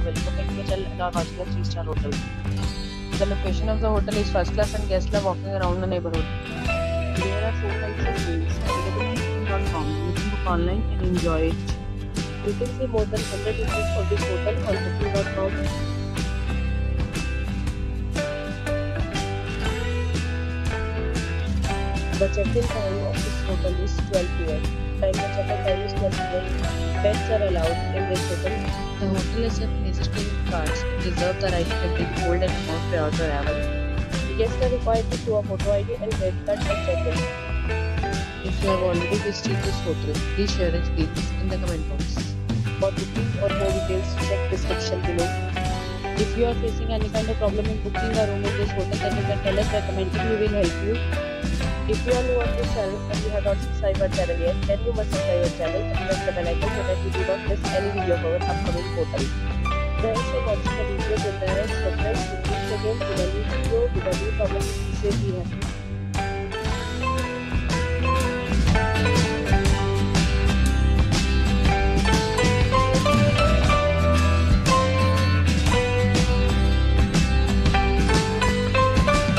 will. Booking hotel at our Bachelor 3-star hotel. The location of the hotel is first class and guests love walking around the neighborhood. There are 4 types of rooms available on booking.com. You can book online and enjoy it. You can see more than 100 reviews of this hotel on booking.com. The check-in time of this hotel is 12 p.m. And the check-out time is 12 p.m. Pets are allowed in this hotel. The hotel accepts major credit cards and reserves the right to temporarily hold an amount prior to arrival. Guests are required to show a photo ID and credit card at check-in. If you have already visited this hotel, please share your experience in the comment box. For booking or more details, check description below. If you are facing any kind of problem in booking a room in this hotel, then you can tell us by commenting. We will help you. If you are new on this channel and you have not subscribed our channel yet, then you must subscribe our channel and press the bell icon so that you do not miss any video of our upcoming hotel. Thanks for watching the video till the end. So friends, we meet again with a new video with a new topic. Stay happy.